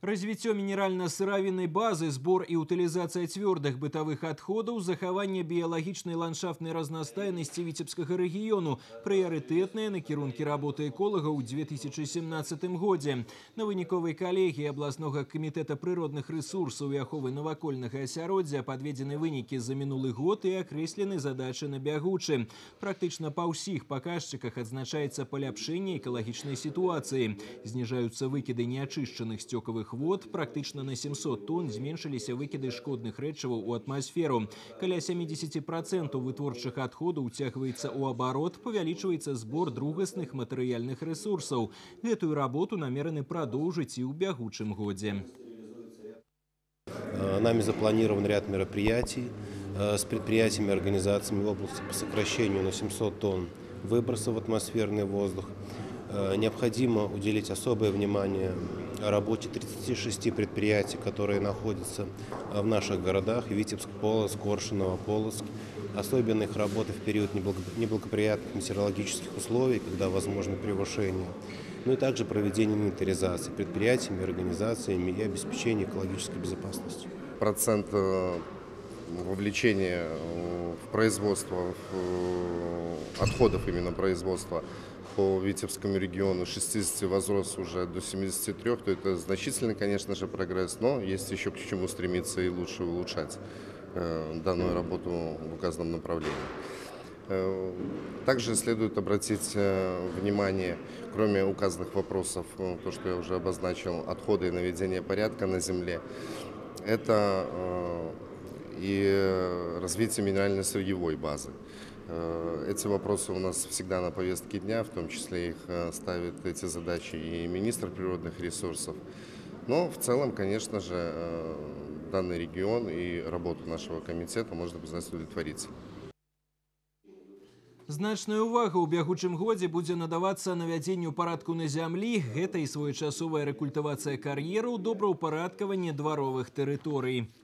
Развитие минерально-сыравіннай базы, сбор и утилизация твердых бытовых отходов, захаванне биологичной ландшафтной разнастайности Витебского региону – приоритетные накірунки работы эколога ў 2017 годзе. На выніковай калегіі областного комитета природных ресурсов и аховы навакольнага асяроддзя подведены вынікі за минулый год и окреслены задачи на бягучы. Практично па ўсіх показчиках отзначается поляпшэнне экологичной ситуации. Снижаются выкиды неочищенных стёковых вод, практично на 700 тонн зменшыліся выкиды шкодных рэчываў у атмасферу. Каля 70% вытворчых отходов утягивается у оборот, павялічваецца сбор другасных матэрыяльных ресурсов. Гэтую работу намерены продолжить и ў бягучым годзе. Нами запланирован ряд мероприятий с предприятиями и организациями в области по сокращению на 700 тонн выбросов в атмосферный воздух. Необходимо уделить особое внимание работе 36 предприятий, которые находятся в наших городах: Витебск, Полоцк, Коршуново, Полоцк. Особенно их работа в период неблагоприятных метеорологических условий, когда возможно превышение. Ну и также проведение инвентаризации предприятиями, организациями и обеспечение экологической безопасности. Процент вовлечения в производство отходов именно производства по Витебскому региону 60 возрос уже до 73, то это значительный, конечно же, прогресс, но есть еще к чему стремиться и лучше улучшать данную работу в указанном направлении. Также следует обратить внимание, кроме указанных вопросов, то, что я уже обозначил, отходы и наведение порядка на земле, это и развитие минерально-сырьевой базы. Эти вопросы у нас всегда на повестке дня, в том числе их ставит эти задачи и министр природных ресурсов. Но в целом, конечно же, данный регион и работу нашего комитета можно признать удовлетворительной. Значная увага ў бягучым годзе будзе надавацца навядзенню парадку на зямлі, гэта і своечасовая рэкультывацыя кар'ераў, добраўпарадкаванне дваровых тэрыторый.